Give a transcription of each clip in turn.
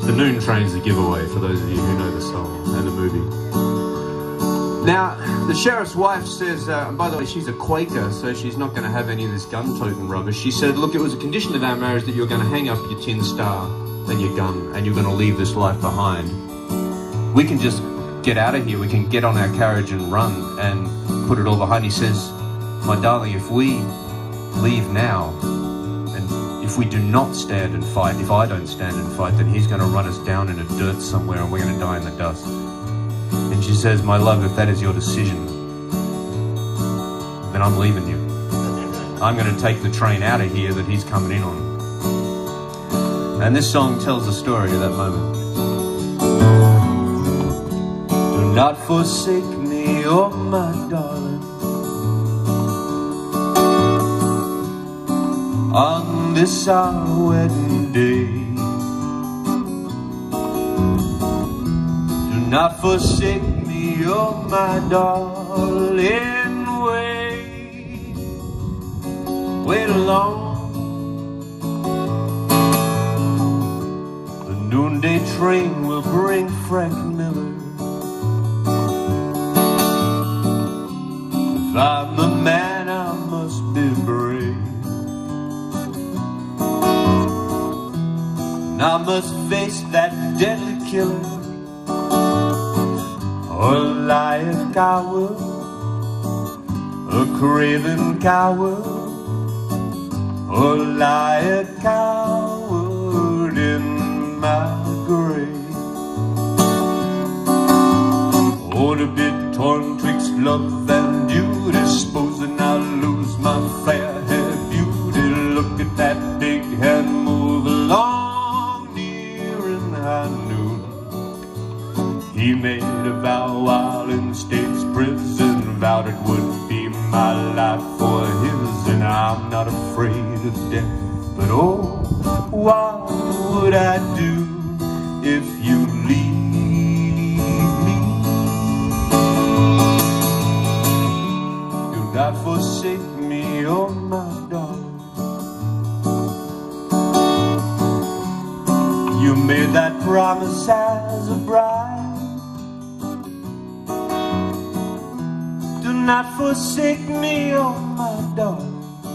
The Noon Train's the giveaway for those of you who know the song and the movie. Now, the sheriff's wife says, by the way, she's a Quaker, so she's not going to have any of this gun-toting rubbish. She said, look, it was a condition of our marriage that you're going to hang up your tin star and your gun, and you're going to leave this life behind. We can just get out of here. We can get on our carriage and run and put it all behind. He says, my darling, if we leave now, and if we do not stand and fight, if I don't stand and fight, then he's going to run us down in a dirt somewhere and we're going to die in the dust. And she says, my love, if that is your decision, then I'm leaving you. I'm going to take the train out of here that he's coming in on. And this song tells the story of that moment. Do not forsake me, oh my darling, on this our wedding day. Do not forsake me, oh my darling, wait along. The noonday train will bring Frank Miller. If I'm a man, I must be brave, and I must face that deadly killer, or lie a coward, a craven coward, or lie a coward in my grave. Or to be torn twixt love and duty, supposing I lose my fair haired beauty. Look at that big hand move along near in high noon. He made a vow while in state's prison, vowed it would be my life for his, and I'm not afraid of death, but oh, what would I do if you leave me? Do not forsake me, oh my darling. You made that promise as a bride. Do not forsake me, oh my darling.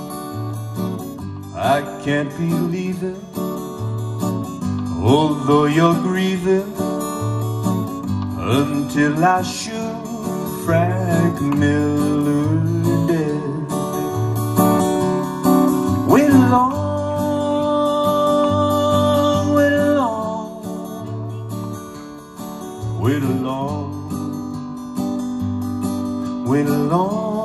I can't believe it, although you're grieving, until I shoot Frank Miller dead. Wait along, wait along, wait along, wait along.